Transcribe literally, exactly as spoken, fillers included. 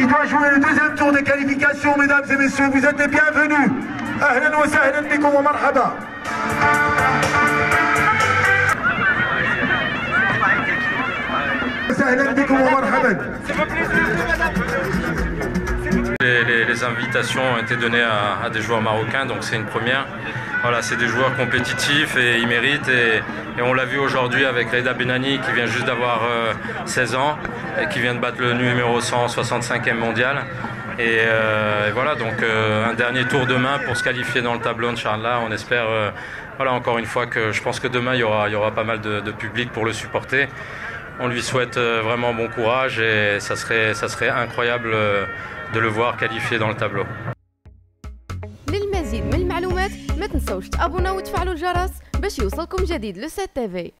qui doit jouer le deuxième tour des qualifications, mesdames et messieurs, vous êtes les bienvenus. Ahlan wa sahlan bikum wa marhaba. Les, les, les invitations ont été données à, à des joueurs marocains, donc c'est une première. Voilà, c'est des joueurs compétitifs et ils méritent. Et, et on l'a vu aujourd'hui avec Reda Benani qui vient juste d'avoir euh, seize ans et qui vient de battre le numéro cent soixante-cinquième mondial. Et, euh, et voilà, donc euh, un dernier tour demain pour se qualifier dans le tableau, Inch'Allah. On espère, euh, voilà, encore une fois que je pense que demain il y aura, il y aura pas mal de, de public pour le supporter. On lui souhaite vraiment bon courage et ça serait, ça serait incroyable de le voir qualifié dans le tableau. للمزيد من المعلومات ما تنسوش تابوناو وتفعلوا الجرس باش يوصلكم جديد لو سات تي في.